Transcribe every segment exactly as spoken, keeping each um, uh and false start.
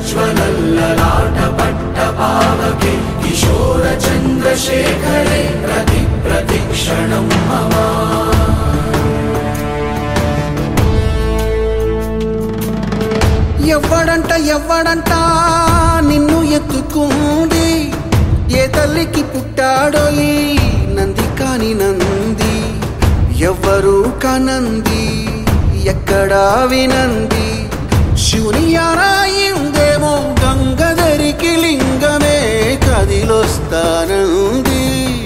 ज्वलल्ललाट पट्टपावके किशोर चन्द्रशेखरे प्रति प्रतिक्षणं मम ఎవ్వడంట ఎవ్వడంట నిన్ను ఎత్తుకుంది ఏ తల్లికి పుట్టాడో ఈ నంది కాని నంది ఎవ్వరు కనంది ఎక్కడా వినంది శూన్యారాయిందేమో గంగధరికి లింగమే కదిలొస్తానంది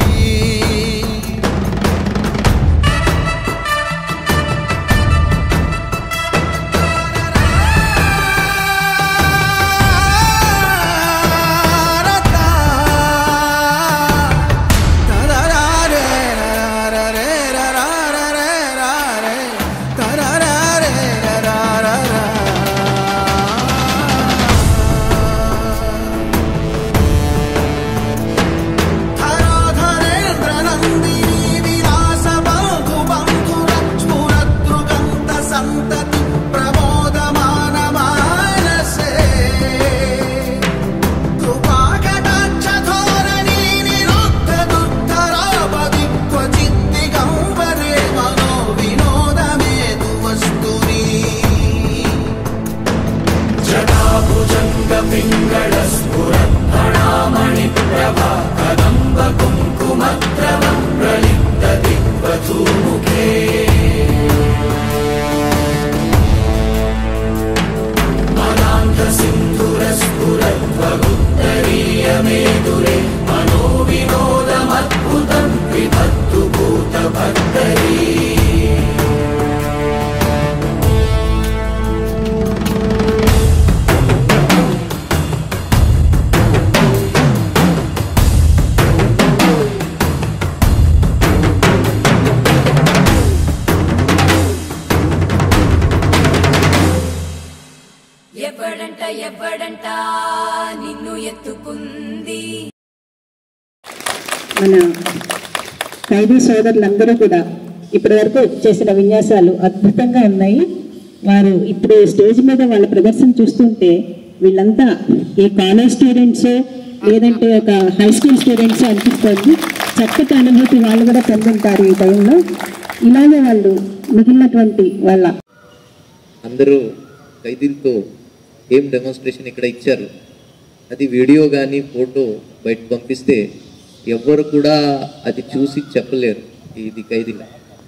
ఎవ్వడంట ఎవ్వడంట నిన్ను ఎత్తుకుంది. మన ఖైదీ సోదరులందరూ కూడా ఇప్పటి వరకు చేసిన విన్యాసాలు అద్భుతంగా ఉన్నాయి. వారు ఇప్పుడు స్టేజ్ మీద వాళ్ళ ప్రదర్శన చూస్తుంటే వీళ్ళంతా ఏ కాలేజ్ స్టూడెంట్స్ లేదంటే ఒక హై స్కూల్ స్టూడెంట్స్ అనిపిస్తుంది. చక్కటి అనుభూతి వాళ్ళు కూడా పొందుంటారు ఈ టైంలో. ఇలాగే వాళ్ళు మిగిలినటువంటి వాళ్ళ అందరూ ఖైదీలతో ఏం డెమోన్స్ట్రేషన్ ఇక్కడ ఇచ్చారు, అది వీడియో కానీ ఫోటో బయట పంపిస్తే ఎవ్వరు కూడా అది చూసి చెప్పలేరు ఇది ఖైదీల.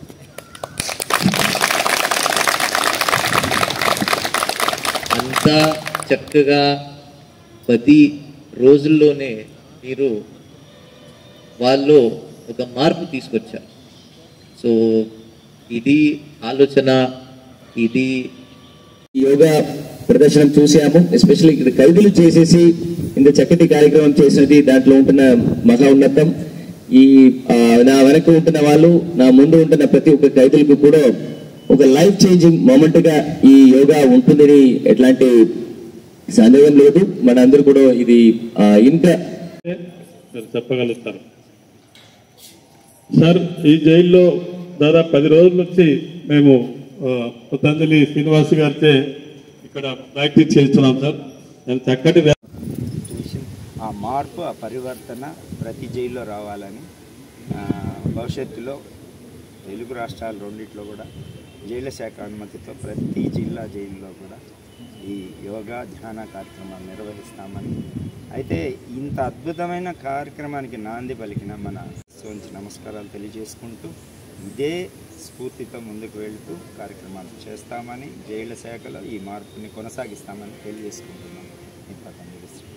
అంతా చక్కగా పది రోజుల్లోనే మీరు వాళ్ళు ఒక మార్పు తీసుకొచ్చారు. సో ఇది ఆలోచన, ఇది యోగా ప్రదర్శన చూసాము. ఎస్పెషల్లీ ఇక్కడ ఖైదీలు చేసేసి ఇంత చక్కటి కార్యక్రమం చేసినది దాంట్లో ఉంటున్న మహా ఉన్నతం. ఈ నా వెనక ఉంటున్న వాళ్ళు, నా ముందు ఉంటున్న ప్రతి ఒక్క ఖైదీలకు కూడా ఒక లైఫ్ చేంజింగ్ మూమెంట్ గా ఈ యోగా ఉంటుందని ఎట్లాంటి సందేహం లేదు. మన అందరూ కూడా ఇది ఇంకా చెప్పగలుగుతారు. సార్, ఈ జైల్లో దాదాపు పది రోజుల నుంచి మేము పతంజలి శ్రీనివాస్ గారితే ఇక్కడ ప్రాక్టీస్ చేస్తున్నాం సార్. నేను చక్కటి ఆ మార్పు, ఆ పరివర్తన ప్రతి జైల్లో రావాలని భవిష్యత్తులో తెలుగు రాష్ట్రాలు రెండిట్లో కూడా జైళ్ల శాఖ అనుమతితో ప్రతి జిల్లా జైల్లో కూడా ఈ యోగా ధ్యాన కార్యక్రమాలు నిర్వహిస్తామని, అయితే ఇంత అద్భుతమైన కార్యక్రమానికి నాంది పలికిన మన సోంచి నమస్కారాలు తెలియజేసుకుంటూ ఇదే స్ఫూర్తితో ముందుకు వెళ్తూ కార్యక్రమాలు చేస్తామని, జైళ్ల శాఖలో ఈ మార్పుని కొనసాగిస్తామని తెలియజేసుకుంటున్నాం.